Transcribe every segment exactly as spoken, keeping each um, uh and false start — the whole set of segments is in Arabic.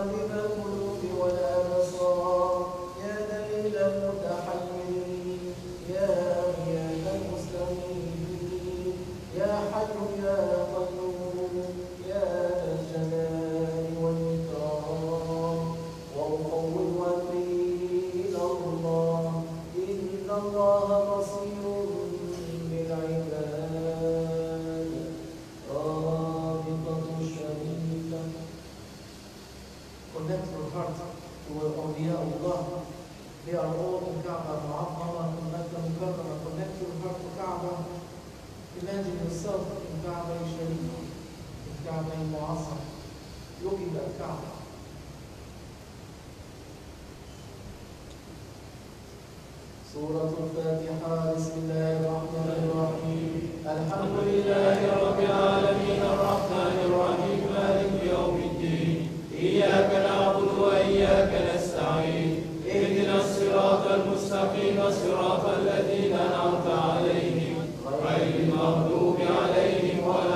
سورة الفاتحة. بسم الله الرحمن الرحيم. الحمد لله رب العالمين الرحمن الرحيم مالك يوم الدين. إياك نعبد وإياك نستعين. اهدنا الصراط المستقيم صراط الذين أنعمت عليهم غير المغضوب عليهم ولا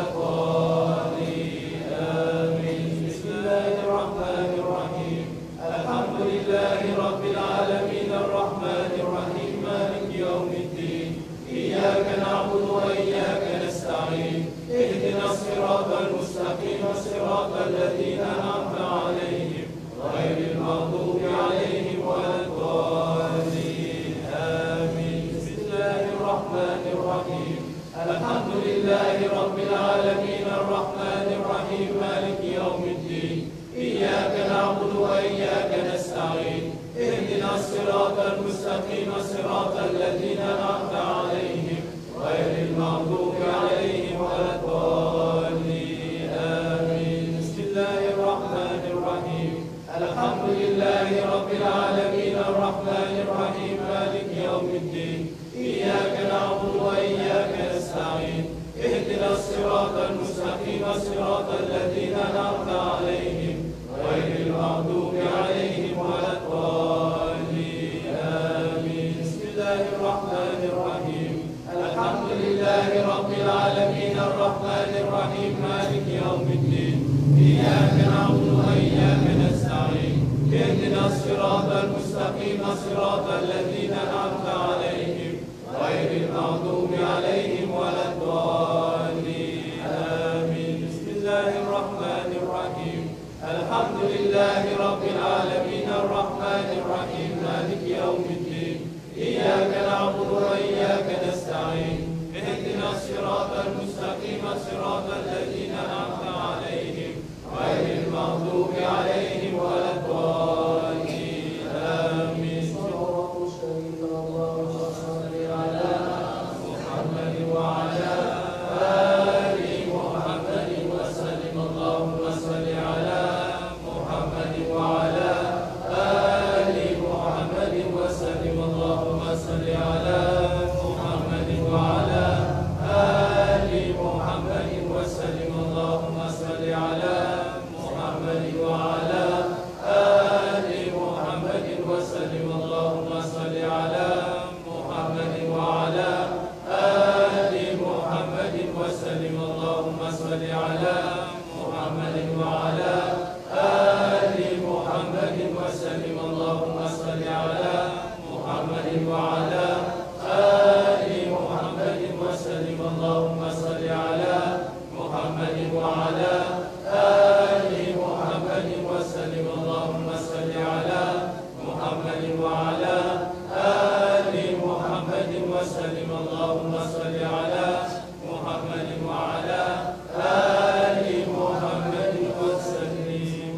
الضالين. آمين. بسم الله الرحمن الرحيم. الحمد لله رب العالمين الرحمن الرحيم مالك يوم الدين. إياك نعبد وإياك نستعين. اهدنا الصراط المستقيم صراط الذين أنعمت عليهم غير المغضوب عليهم ولا الضالين. آمين. بسم الله الرحمن الرحيم. الحمد لله رب العالمين الرحمن الرحيم مالك يوم الدين. إياك نعبد وإياك نستعين. اهدنا الصراط المستقيم صراط الذين أنعمت عليهم غير المغضوب عليهم ولا الضالين. آمين. بسم الله الرحمن الرحيم. الحمد لله رب العالمين الرحمن الرحيم مالك يوم الدين. إياك نعبد وإياك نستعين. اهدنا الصراط المستقيم صراط الذين أنعمت عليهم غير المغضوب عليهم ولا الضالين. آمين. بسم الله الرحمن الرحيم. الحمد لله رب العالمين الرحمن الرحيم مالك يوم الدين. إياك نعبد وإياك نستعين. اهدنا الصراط المستقيم صراط الذين أنعمت عليهم غير المغضوب عليهم ولا الضالين. آمين. بسم الله الرحمن الرحيم. الحمد لله رب العالمين الرحمن الرحيم مالك يوم الدين. إياك نعبد وإياك نستعين. اهدنا الصراط المستقيم صراط الذين أنعمت عليهم غير المغضوب عليهم ولا الضالين. آمين. صلوات الشريف. اللهم صل على محمد وعلى آل محمد وسلم. اللهم صل على محمد وعلى آل محمد وسلم. اللهم صل على محمد وعلى آل محمد وسلم. اللهم صل على محمد وعلى آل محمد وسلم. اللهم صل على محمد وعلى آل محمد وسلم. اللهم صل على محمد وعلى آل محمد وسلم. اللهم صل على محمد وعلى آل محمد وسلم. اللهم صل على محمد وعلى آل محمد وسلم. اللهم صل على محمد وعلى آل محمد وسلم. اللهم صل على محمد وعلى آل محمد وسلم.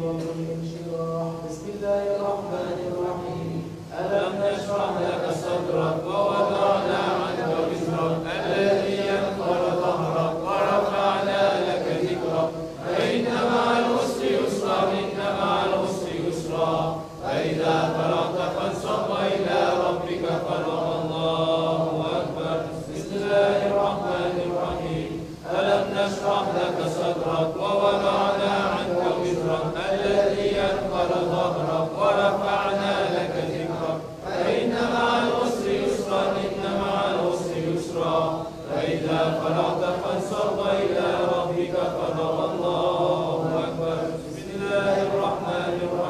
بسم الله الرحمن الرحيم. ألم نشرح لك صدرك ووضعنا عنك وزرك الذي ينقض ظهرك ورفعنا لك ذكرك فإن مع العسر يسرا إن مع العسر يسرا فإذا فرغت فانصب إلى ربك فارغب. الله أكبر. بسم الله الرحمن الرحيم. ألم نشرح لك صدرك ووضعنا عنك وزرك الذي ينقض ظهرك ورفعنا لك ذكرك فإن مع العسر يسرا إن مع العسر يسرا فإذا فرغت فانصب إلى ربك فارغب. الله أكبر. بسم الله الرحمن الرحيم.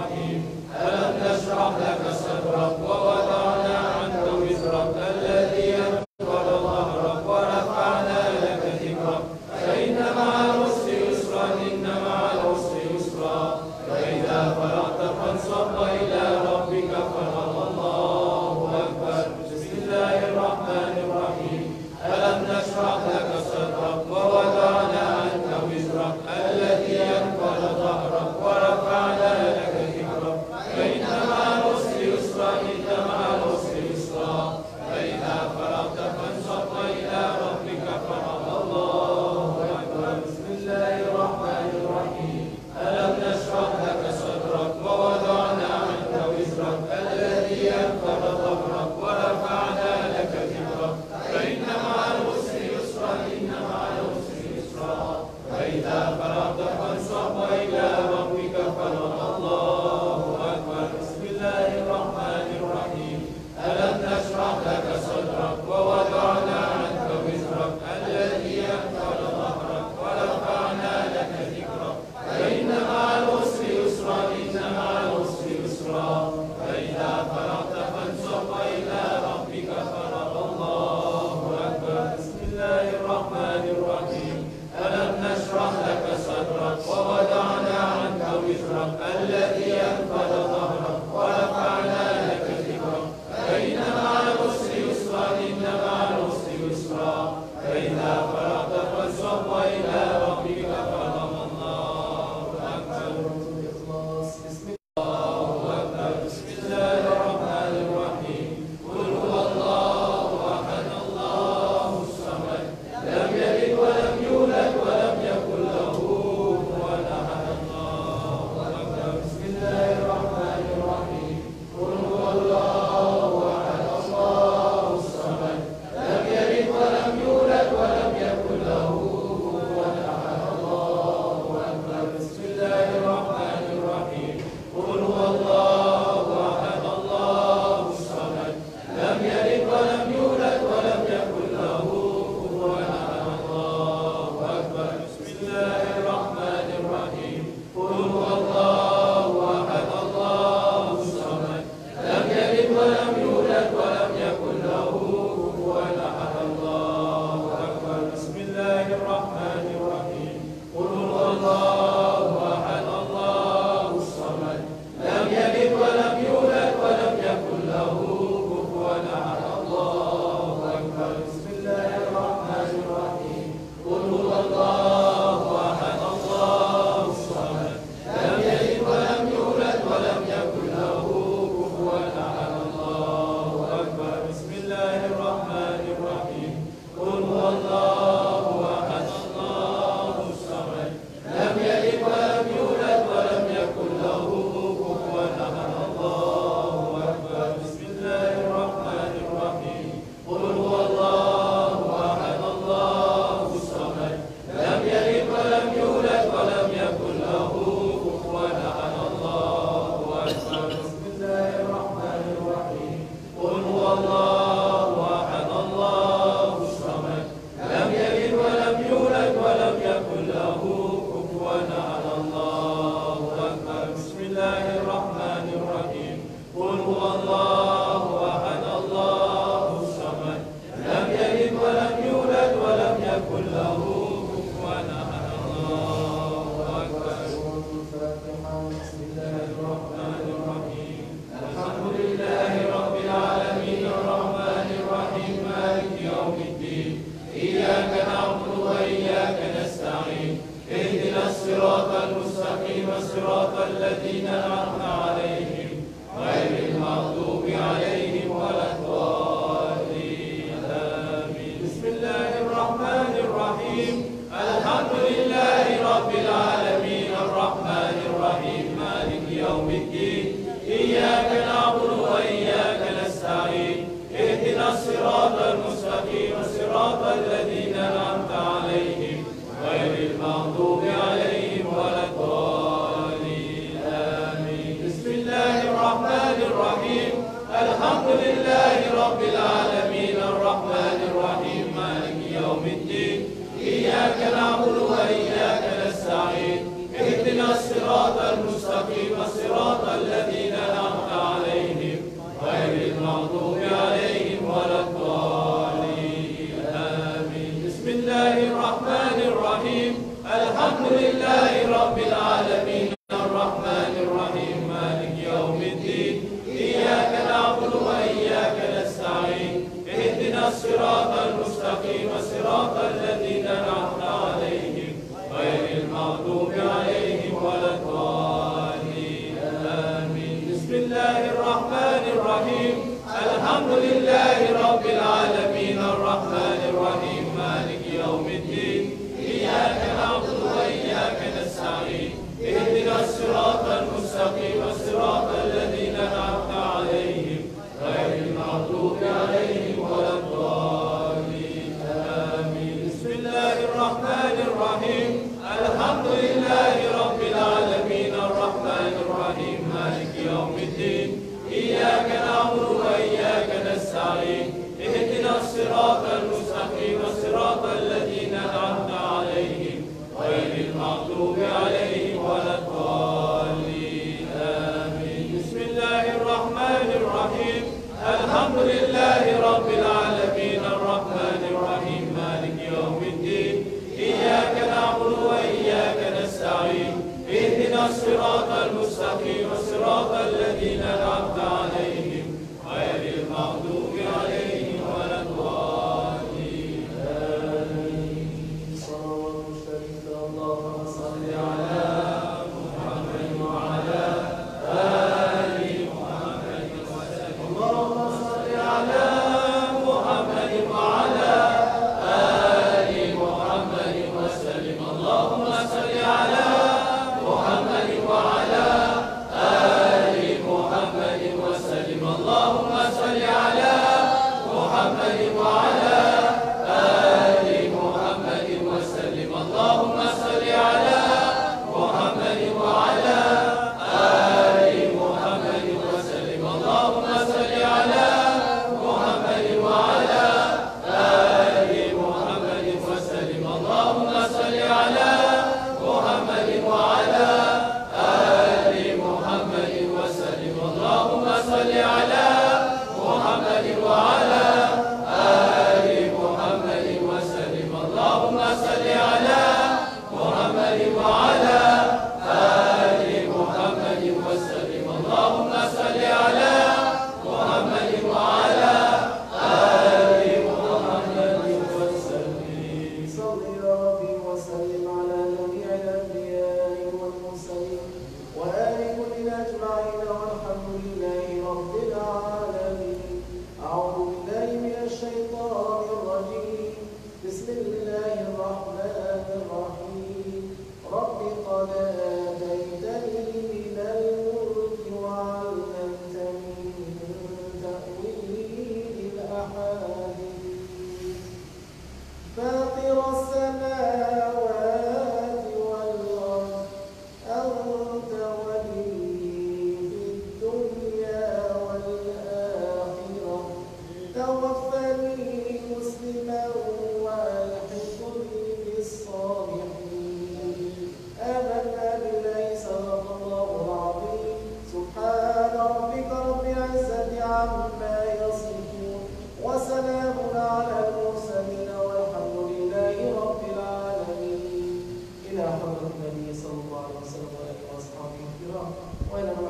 الذي أنقض ظهرك ورفعنا لك ذكرك فإن مع العسر يسرا إن مع العسر يسرا فإذا فرغت فانصب وإلى ربك فارغب. الله أكبر. الإخلاص. بسم الله أكبر. بسم الله الرحمن الرحيم. قل هو الله أحد الله الصمد لم يلد ولم يولد ولم يكن له كفوا أحد. الله أكبر. بسم الله الرحمن الرحيم. قل هو الله أحد الله الصمد لم يلد ولم يولد ولم يكن له كفوا أحد. الله أكبر. بسم الله الرحمن الرحيم. قل هو الله أحد الله الصمد لم يلد ولم يولد ولم يكن له كفوا أحد. الله أكبر. بسم الله الرحمن الرحيم. قل هو الله أحد الله الصمد لم يلد ولم يولد ولم يكن له كفوا أحد. الله أكبر. بسم الله الرحمن الرحيم. قل هو الله أحد الله الصمد لم يلد ولم يولد ولم يكن له كفوا أحد. الله أكبر. بسم الله الرحمن الرحيم. قل هو الله أحد الله الصمد لم يلد ولم يولد ولم يكن له كفوا أحد. الله أكبر. بسم الله الرحمن الرحيم. قل هو الله أحد الله الصمد لم يلد ولم يولد ولم يكن له كفوا أحد. الله أكبر. بسم الله الرحمن الرحيم. قل هو الله أحد الله الصمد لم يلد ولم يولد ولم يكن له كفوا أحد. الله أكبر. بسم الله الرحمن الرحيم. قل هو الله أحد الله الصمد لم يلد ولم يولد ولم يكن له كفوا أحد. الله أكبر. بسم الله الرحمن الرحيم. قل هو الله أحد الله الصمد لم يلد ولم يولد ولم يكن له كفوا أحد. الله أكبر. الفاتحة. بسم الله الرحمن الرحيم. الحمد لله رب العالمين الرحمن الرحيم مالك يوم الدين إياك نعبد وإياك نستعين اهدنا الصراط المستقيم صراط الذين أنعمت عليهم غير المغضوب عليهم ولا الضالين. آمين. بسم الله الرحمن الرحيم. الحمد لله رب العالمين الرحمن الرحيم مالك يوم الدين إياك نعبد وإياك نستعين اهدنا الصراط المستقيم صراط الذين أنعمت عليهم غير المغضوب عليهم ولا الضالين. آمين. بسم الله الرحمن الرحيم. الحمد لله رب العالمين الرحمن الرحيم مالك يوم الدين إياك نعبد وإياك نستعين اهدنا الصراط المستقيم صراط الذين أنعمت عليهم غير المغضوب عليهم ولا الضالين. آمين. بسم الله الرحمن الرحيم. الحمد لله رب العالمين الرحمن الرحيم مالك يوم الدين إياك نعبد وإياك نستعين اهدنا الصراط المستقيم صراط الذين أنعمت عليهم غير المغضوب عليهم ولا الضالين. آمين. بسم الله الرحمن الرحيم. الحمد لله رب العالمين الرحمن الرحيم مالك يوم الدين إياك نعبد وإياك نستعين اهدنا الصراط المستقيم صراط الذين أنعمت عليهم غير المغضوب عليهم ولا الضالين. آمين. بسم الله الرحمن الرحيم. الحمد لله رب العالمين الرحمن الرحيم مالك يوم الدين إياك نعبد وإياك نستعين اهدنا الصراط المستقيم صراط الذين أنعمت عليهم غير المغضوب عليهم ولا الضالين. آمين. بسم الله الرحمن الرحيم. الحمد لله رب العالمين الرحمن الرحيم مالك يوم الدين إياك نعبد وإياك نستعين اهدنا الصراط المستقيم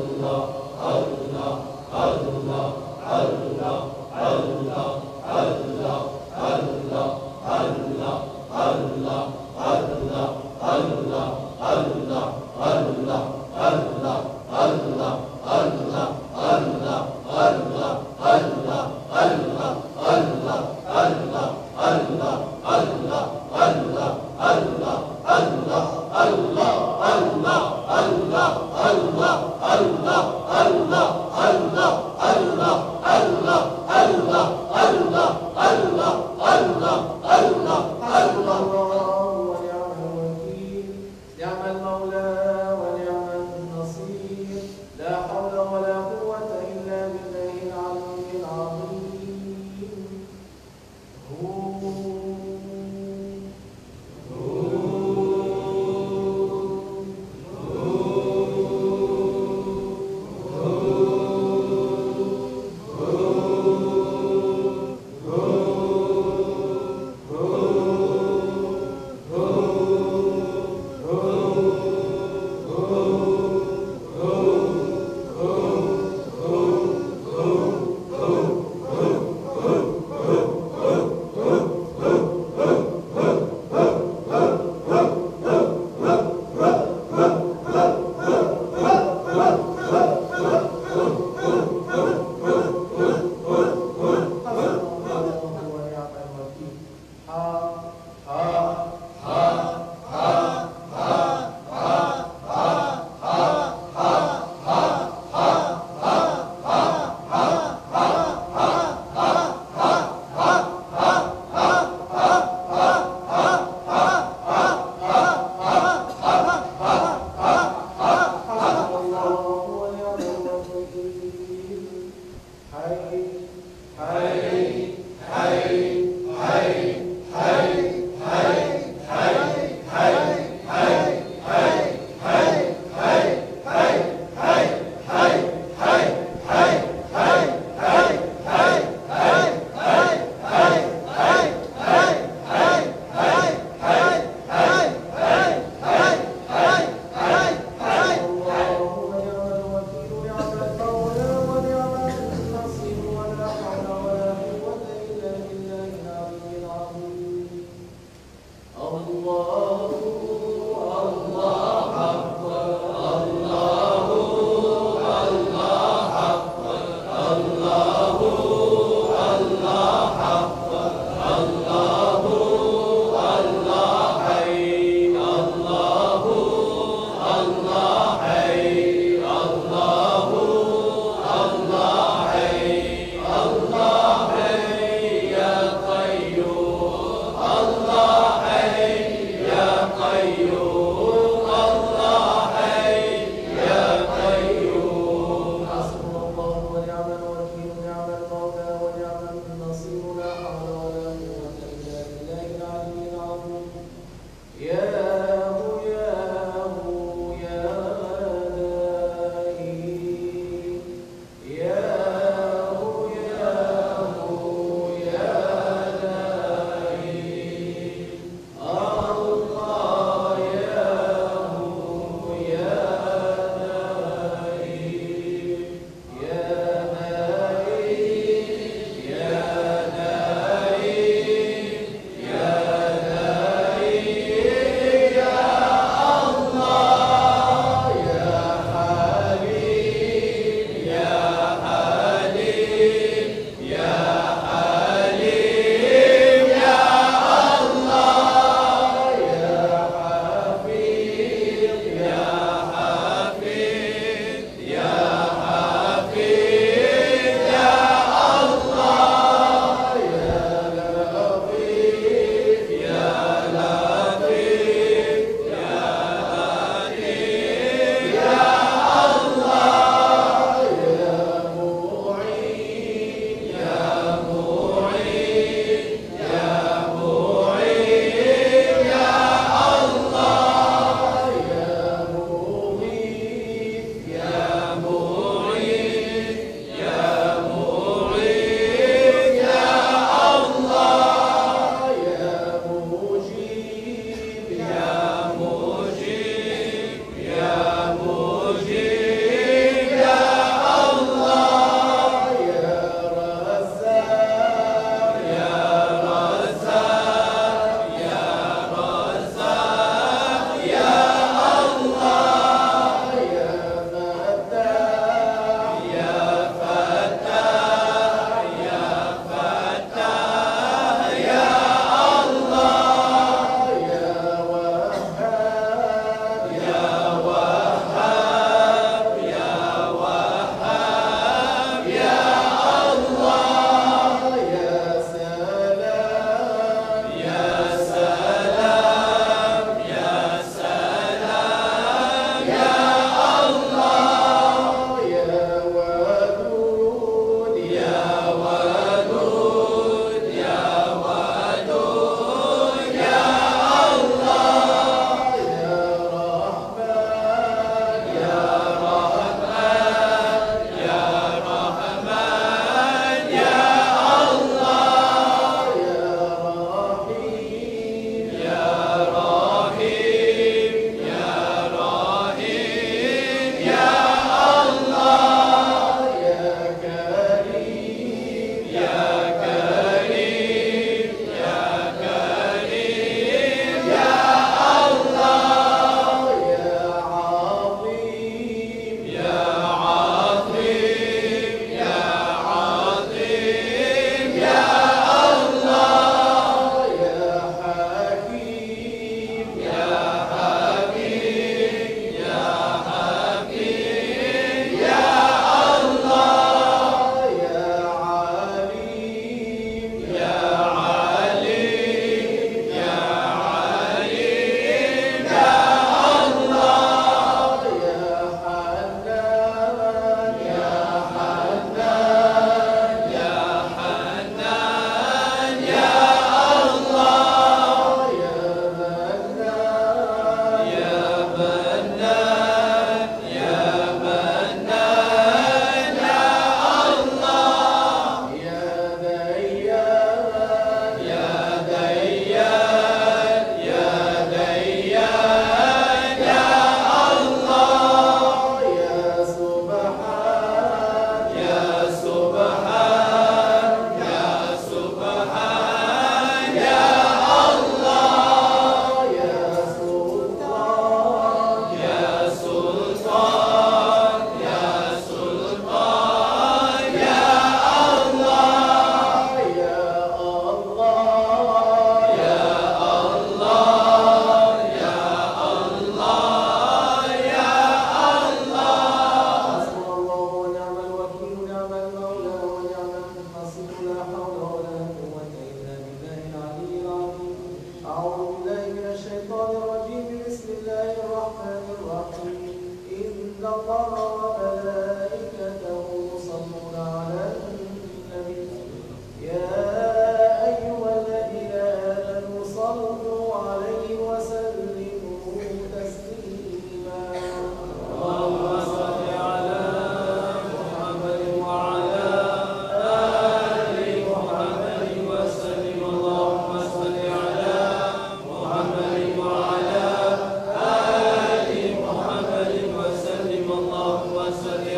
Oh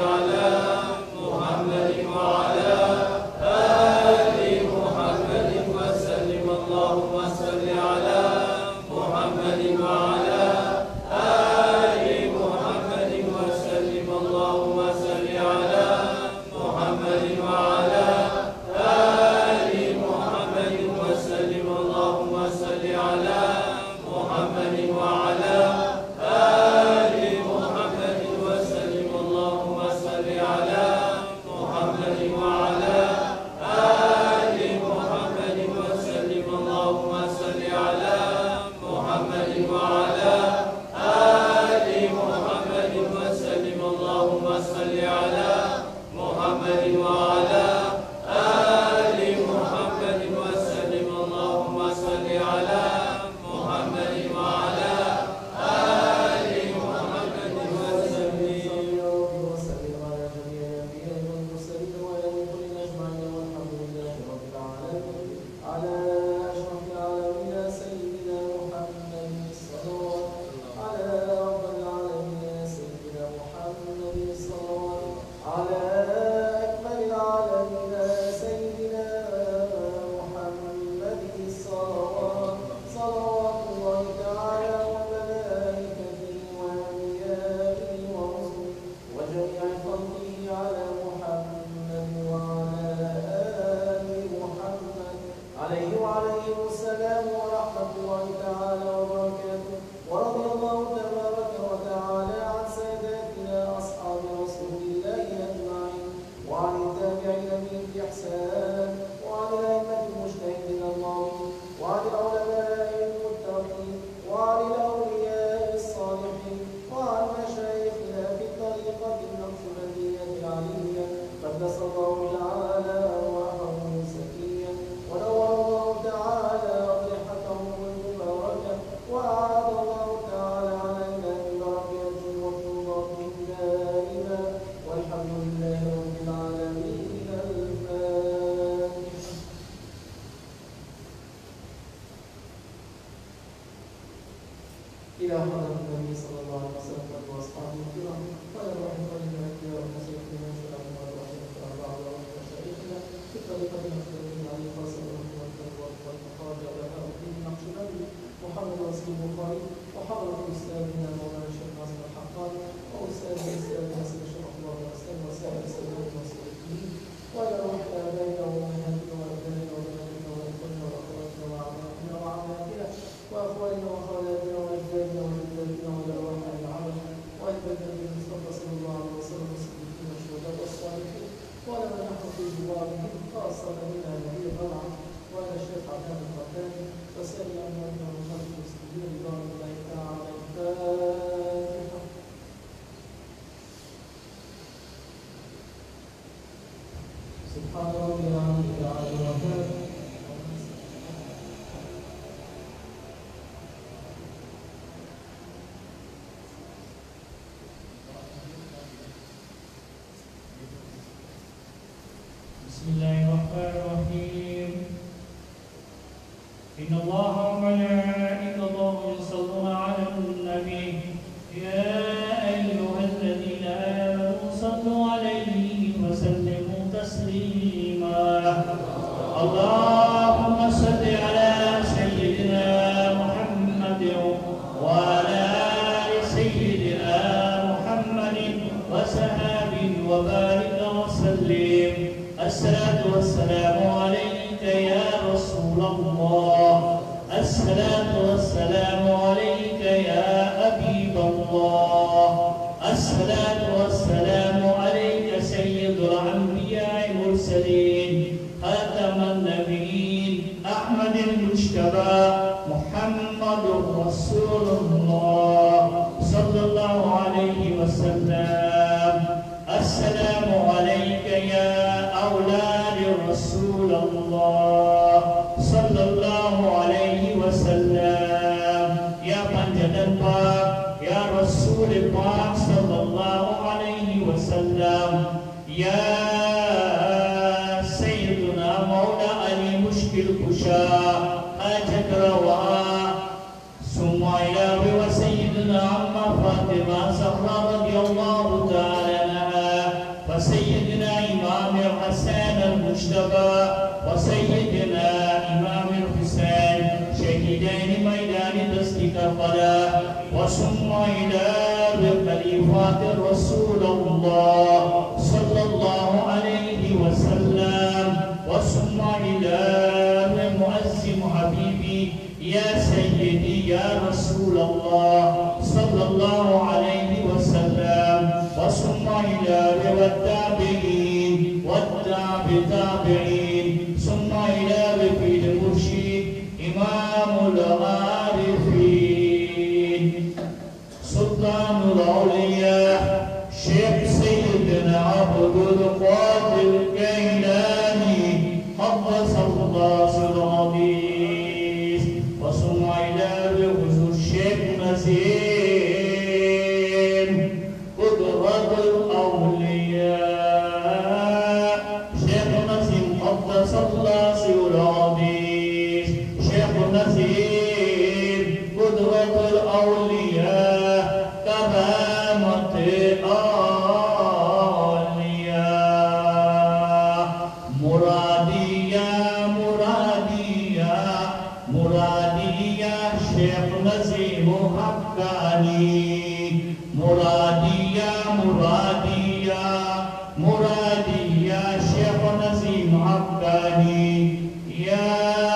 على محمد وعلى آل محمد وسلم اللهم صل على محمد وعلى آل محمد وسلم اللهم صل على محمد وعلى آل محمد وسلم اللهم صل على محمد وعلى آل محمد وسلم اللهم صل على محمد وعلى آل محمد وسلم اللهم صل على محمد وعلى آل محمد وسلم اللهم صل على محمد وعلى آل محمد وسلم اللهم صل على محمد وعلى آل محمد وسلم. وسلم على جميع الأنبياء والمرسلين وعلى كل أجمعين والحمد لله رب العالمين. على أشرف العالمين سيدنا محمد الصلوات على رب العالمين سيدنا محمد الصلوات على أكمل العالمين سيدنا محمد الصلوات صلوات الله تعالى وملائكته وأنبيائه ورسله وجميع خلقه على محمد وعلى آل محمد عليه وعليهم السلام ورحمة الله تعالى وبركاته. ورضي الله تبارك وتعالى عن ساداتنا أصحاب رسول الله أجمعين وعن التابعين بهم بإحسان وعن الأئمة المجتهدين الماضين وعن العلماء المتقين وعن الأولياء الصالحين وعن مشايخنا في الطريقة النقشبندية العلية قدس الله تعالى أرواحهم زكيا ونور الله تعالى أضرحتهم المباركة وأعاد الله تعالى علينا ببركات وفضلاتهم دائما والحمد لله رب العالمين. الفاتحة. إلى حضرة النبي صلى الله عليه وسلم وأصحابه الكرام وعلى روح الخليفة الكرام وسيدنا وشرفنا ورحمة الله ومشايخنا في الطريقة المختلفة عليه خاصة والمخارج وبهاء الدين النقشبندي محمد رسول البخاري وحضرة أستاذنا مولانا الشيخ ناصر الحقاني وأستاذنا أستاذنا سيد الشيخ الله وأسلم وسائر السادات والمسؤولين وعلى روح آبائنا وأمهاتنا وأبنائنا وبناتنا وإخواننا وأخواتنا وأعمامنا وعماتنا وأخواننا وأخواتنا وأجدادنا وجداتنا وإلى روح أهل العرش وإلى النبي المصطفى صلى الله عليه وسلم والصديقين والشهداء والصالحين وعلى من نحن في جوارهم خاصة منا نبي طبعا وعلى الشيخ عبد القادري وسائر الأموات والمخالف المسلمين رضوان الله تعالى. الفاتحة. سبحان ربي العظيم العلي الوهاب. بسم الله الرحمن الرحيم. إن الله وملائكته يصلون على النبي يا أيها الذين آمنوا صلوا عليه وسلموا تسليما. اللهم صل على سيدنا محمد وعلى آل سيدنا محمد وصحبه وبارك وسلم. الصلاة والسلام عليك يا رسول الله. الصلاة والسلام عليك يا حبيب الله. الصلاة والسلام عليك سيد الأنبياء المرسلين خاتم النبيين أحمد المجتبى محمد رسول الله صلى الله عليه وسلم. السلام عليك يا أولاد رسول الله صلى الله عليه وسلم. يا panjangan Pak, ya Rasul Pak sallallahu alaihi wasallam. Ya Sayyiduna Maula Ali Mushkil Kusha Hajat Rawa Sumayya wa Sayyiduna Amma Fatimah Zahra radhiyallahu ta'ala anha وسيدنا إمام الحسن المجتبى وسيدنا إمام الحسين شهيدين ميدان دستك فلا وثم إلى خليفة رسول الله صلى الله عليه وسلم وثم إلى مؤذن حبيبي يا سيدي يا رسول الله صلى الله عليه وسلم وثم إلى والتابعين والتابع تابعين ثم إلى وفي المرشد إمام العارفين سلطان الأولياء شيخ سيدنا عبد القادر الجيلاني قدس الله سره وثم إلى وفي الشيخ نسيم قدرة الأولياء شيخ نسيم قدس الله سره شيخ نسيم قدرة الأولياء كرامة الأولياء مرادي يا مرادي يا مرادي يا شيخ نسيم حقاني مرادي يا مرادي يا مرادي يا شيخ نسيم حقاني يا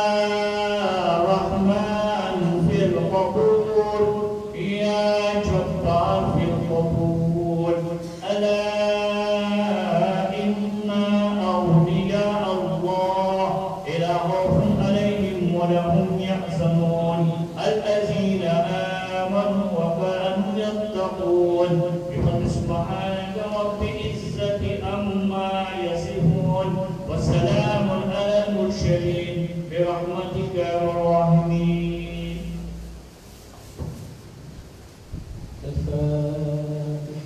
رحمن في القبور يا جبار في القبور ألا إن أولياء الله لا خوف عليهم ولا هم يحزنون الذين آمنوا وكانوا يتقون بفضل سبحانك رب العزة عما يصفون وسلام على المرسلين برحمتك يا الراحمين. الفاتحة.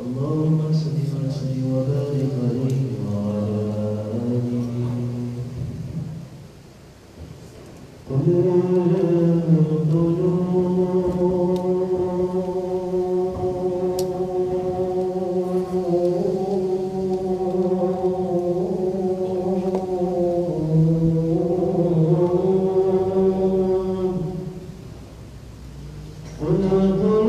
اللهم صل وسلم وبارك عليه وعلى آله. قل قل